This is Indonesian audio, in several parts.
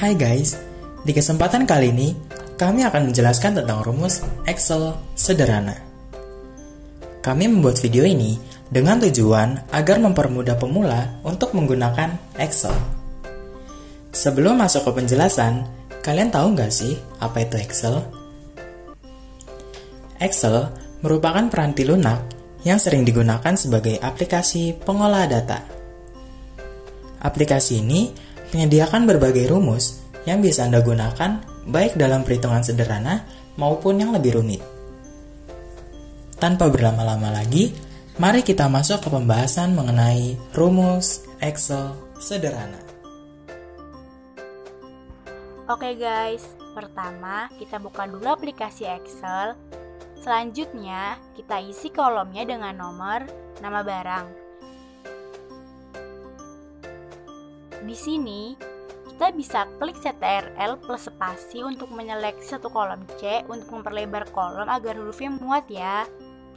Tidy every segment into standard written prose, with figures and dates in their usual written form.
Hai guys, di kesempatan kali ini kami akan menjelaskan tentang rumus Excel sederhana. Kami membuat video ini dengan tujuan agar mempermudah pemula untuk menggunakan Excel. Sebelum masuk ke penjelasan, kalian tahu nggak sih apa itu Excel? Excel merupakan peranti lunak yang sering digunakan sebagai aplikasi pengolah data. Aplikasi ini menyediakan berbagai rumus yang bisa Anda gunakan baik dalam perhitungan sederhana maupun yang lebih rumit. Tanpa berlama-lama lagi, mari kita masuk ke pembahasan mengenai rumus Excel sederhana. Oke guys, pertama kita buka dulu aplikasi Excel. Selanjutnya, kita isi kolomnya dengan nomor, nama barang. Di sini, kita bisa klik CTRL plus spasi untuk menyeleksi satu kolom C untuk memperlebar kolom agar hurufnya muat ya.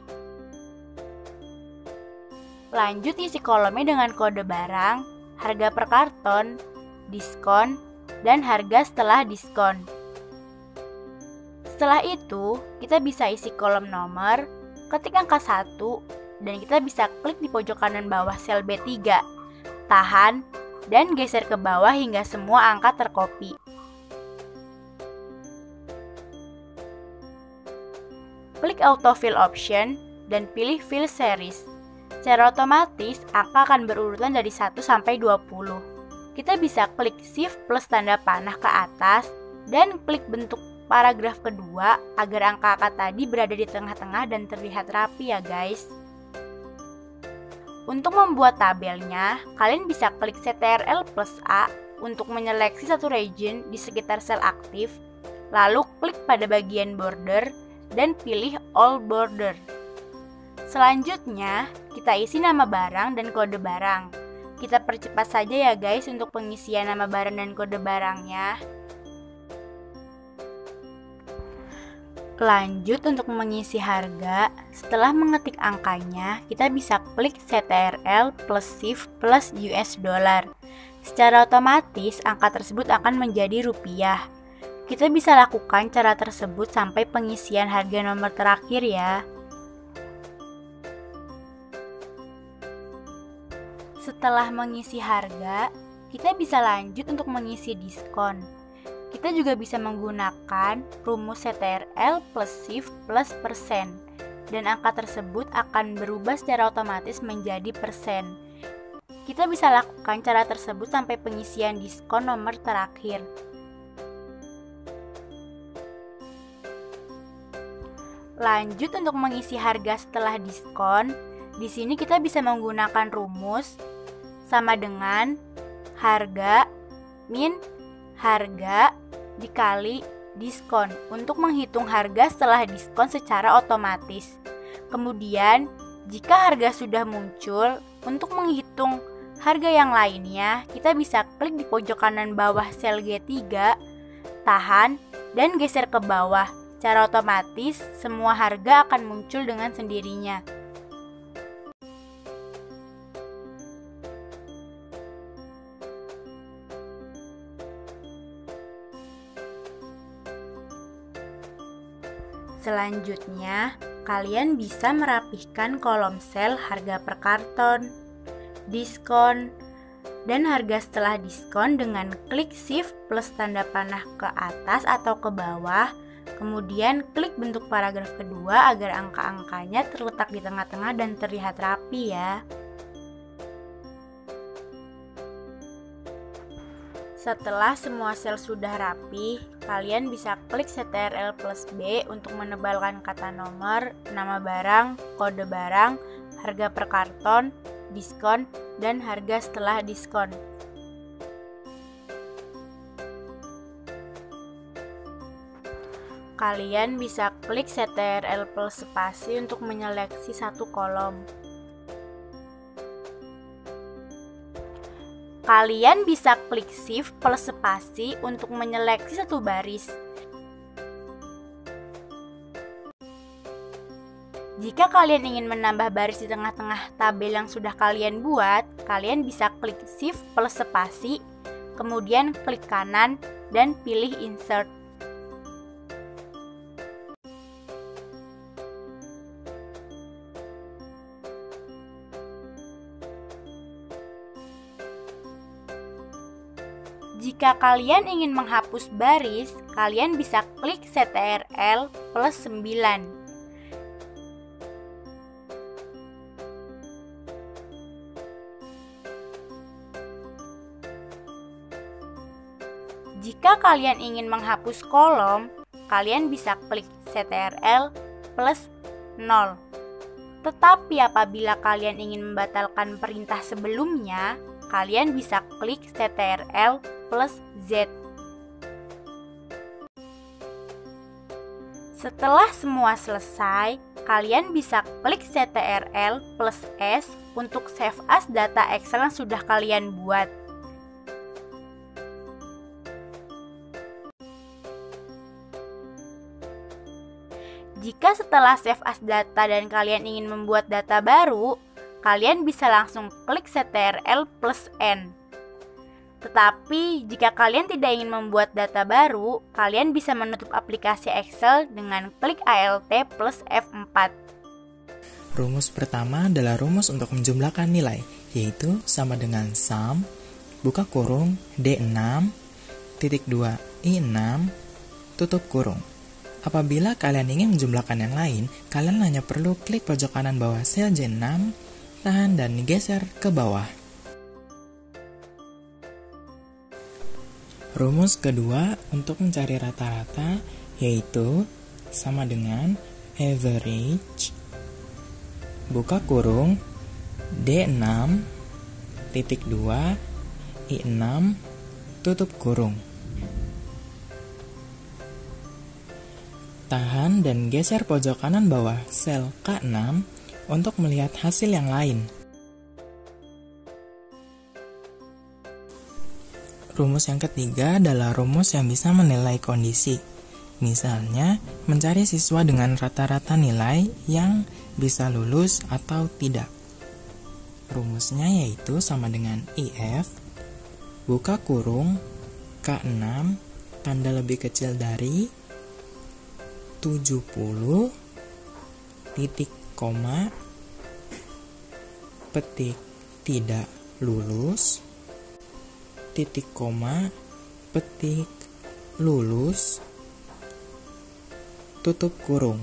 Lanjut isi kolomnya dengan kode barang, harga per karton, diskon, dan harga setelah diskon. Setelah itu, kita bisa isi kolom nomor, ketik angka 1, dan kita bisa klik di pojok kanan bawah sel B3, tahan, dan geser ke bawah hingga semua angka tercopy. Klik autofill option dan pilih fill series. Secara otomatis, angka akan berurutan dari 1 sampai 20. Kita bisa klik shift plus tanda panah ke atas dan klik bentuk paragraf kedua agar angka-angka tadi berada di tengah-tengah dan terlihat rapi ya guys. Untuk membuat tabelnya, kalian bisa klik CTRL plus A untuk menyeleksi satu region di sekitar sel aktif, lalu klik pada bagian border dan pilih all border. Selanjutnya, kita isi nama barang dan kode barang. Kita percepat saja ya guys untuk pengisian nama barang dan kode barangnya. Lanjut untuk mengisi harga, setelah mengetik angkanya, kita bisa klik CTRL plus shift plus US dollar. Secara otomatis, angka tersebut akan menjadi rupiah. Kita bisa lakukan cara tersebut sampai pengisian harga nomor terakhir ya. Setelah mengisi harga, kita bisa lanjut untuk mengisi diskon. Kita juga bisa menggunakan rumus CTRL plus shift plus persen, dan angka tersebut akan berubah secara otomatis menjadi persen. Kita bisa lakukan cara tersebut sampai pengisian diskon nomor terakhir. Lanjut untuk mengisi harga setelah diskon. Di sini kita bisa menggunakan rumus sama dengan harga min harga dikali diskon untuk menghitung harga setelah diskon secara otomatis. Kemudian, jika harga sudah muncul, untuk menghitung harga yang lainnya, kita bisa klik di pojok kanan bawah sel G3, tahan, dan geser ke bawah. Secara otomatis, semua harga akan muncul dengan sendirinya. Selanjutnya, kalian bisa merapihkan kolom sel harga per karton, diskon, dan harga setelah diskon dengan klik shift plus tanda panah ke atas atau ke bawah, kemudian klik bentuk paragraf kedua agar angka-angkanya terletak di tengah-tengah dan terlihat rapi ya. Setelah semua sel sudah rapi, kalian bisa klik CTRL plus B untuk menebalkan kata nomor, nama barang, kode barang, harga per karton, diskon, dan harga setelah diskon. Kalian bisa klik CTRL plus spasi untuk menyeleksi satu kolom. Kalian bisa klik shift plus spasi untuk menyeleksi satu baris. Jika kalian ingin menambah baris di tengah-tengah tabel yang sudah kalian buat, kalian bisa klik shift plus spasi, kemudian klik kanan dan pilih Insert. Jika kalian ingin menghapus baris, kalian bisa klik Ctrl plus 9. Jika kalian ingin menghapus kolom, kalian bisa klik Ctrl plus 0. Tetapi apabila kalian ingin membatalkan perintah sebelumnya, kalian bisa klik Ctrl plus Z. Setelah semua selesai, kalian bisa klik Ctrl plus S untuk save as data Excel yang sudah kalian buat. Jika setelah save as data dan kalian ingin membuat data baru, kalian bisa langsung klik Ctrl plus N. Tetapi, jika kalian tidak ingin membuat data baru, kalian bisa menutup aplikasi Excel dengan klik Alt plus F4. Rumus pertama adalah rumus untuk menjumlahkan nilai, yaitu sama dengan sum, buka kurung, D6, titik 2, I6, tutup kurung. Apabila kalian ingin menjumlahkan yang lain, kalian hanya perlu klik pojok kanan bawah sel J6, tahan dan geser ke bawah. Rumus kedua untuk mencari rata-rata yaitu sama dengan average, buka kurung, D6, titik 2, I6, tutup kurung. Tahan dan geser pojok kanan bawah sel K6 untuk melihat hasil yang lain. Rumus yang ketiga adalah rumus yang bisa menilai kondisi. Misalnya, mencari siswa dengan rata-rata nilai yang bisa lulus atau tidak. Rumusnya yaitu sama dengan IF, buka kurung, K6, tanda lebih kecil dari 70, titik koma, petik tidak lulus, titik koma, petik lulus, tutup kurung.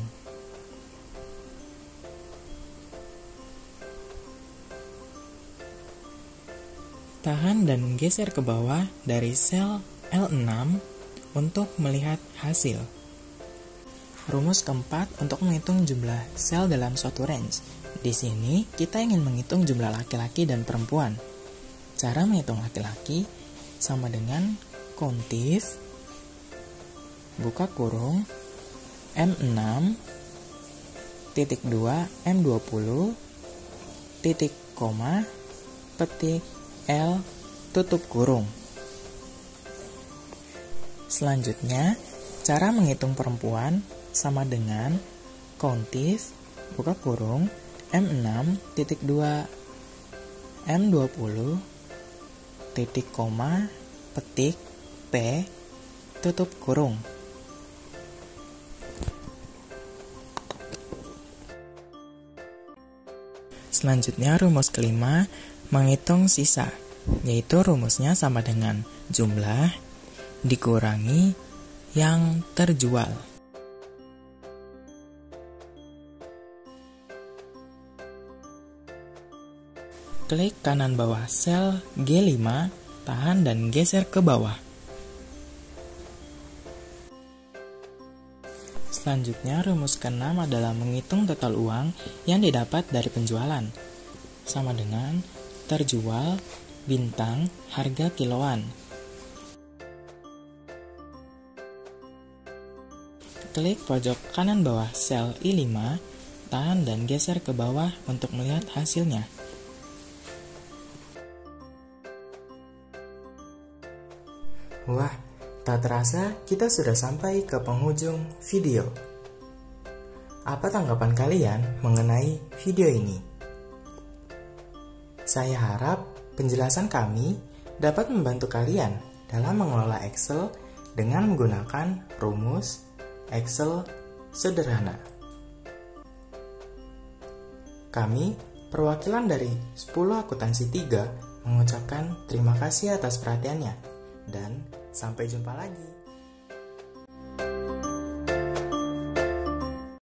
Tahan dan geser ke bawah dari sel L6 untuk melihat hasil. Rumus keempat untuk menghitung jumlah sel dalam suatu range. Di sini kita ingin menghitung jumlah laki-laki dan perempuan. Cara menghitung laki-laki sama dengan countif, buka kurung, M6, titik 2, M20, titik koma, petik L, tutup kurung. Selanjutnya, cara menghitung perempuan sama dengan countif, buka kurung, M6, titik 2, M20, titik koma, petik P, tutup kurung. Selanjutnya rumus kelima, menghitung sisa, yaitu rumusnya sama dengan jumlah dikurangi yang terjual. Klik kanan bawah sel G5, tahan dan geser ke bawah. Selanjutnya, rumus ke-6 adalah menghitung total uang yang didapat dari penjualan. Sama dengan terjual, bintang, harga kiloan. Klik pojok kanan bawah sel I5, tahan dan geser ke bawah untuk melihat hasilnya. Wah, tak terasa kita sudah sampai ke penghujung video. Apa tanggapan kalian mengenai video ini? Saya harap penjelasan kami dapat membantu kalian dalam mengelola Excel dengan menggunakan rumus Excel sederhana. Kami, perwakilan dari 10 akuntansi 3, mengucapkan terima kasih atas perhatiannya dan sampai jumpa lagi.